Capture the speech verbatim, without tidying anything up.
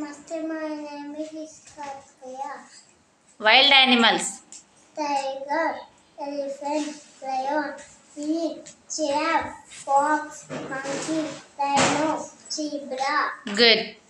Namaste, my name is Katya. Wild animals. Tiger, elephant, lion, deer, giraffe, fox, monkey, rhino, zebra. Good.